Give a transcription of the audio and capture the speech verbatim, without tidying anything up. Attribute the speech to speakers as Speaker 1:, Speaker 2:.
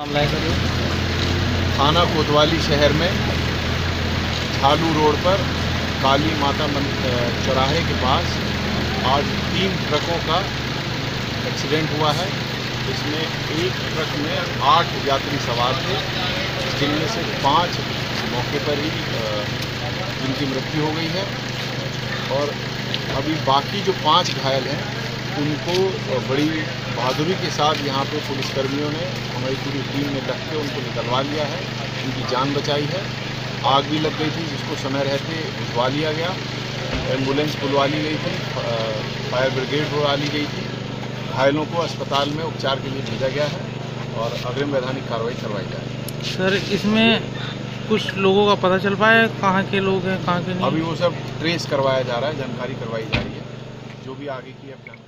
Speaker 1: थाना कोतवाली शहर में झालू रोड पर काली माता चौराहे के पास आज तीन ट्रकों का एक्सीडेंट हुआ है। इसमें एक ट्रक में आठ यात्री सवार थे, जिनमें से पाँच मौके पर ही जिनकी मृत्यु हो गई है और अभी बाकी जो पाँच घायल हैं उनको बड़ी बहादुरी के साथ यहाँ पे पुलिसकर्मियों ने हमारी पूरी टीम ने रख के उनको निकलवा लिया है, उनकी जान बचाई है। आग भी लग गई थी जिसको समय रहते बुझवा लिया गया, एम्बुलेंस बुलवा ली गई थी, फायर ब्रिगेड बुलवा ली गई थी। घायलों को अस्पताल में उपचार के लिए भेजा गया है और अग्रिम वैधानिक कार्रवाई करवाई जाएगी।
Speaker 2: सर, इसमें कुछ लोगों का पता चल पाया कहाँ के लोग हैं, कहाँ के नहीं?
Speaker 1: अभी वो सब ट्रेस करवाया जा रहा है, जानकारी करवाई जा रही है, जो भी आगे की अब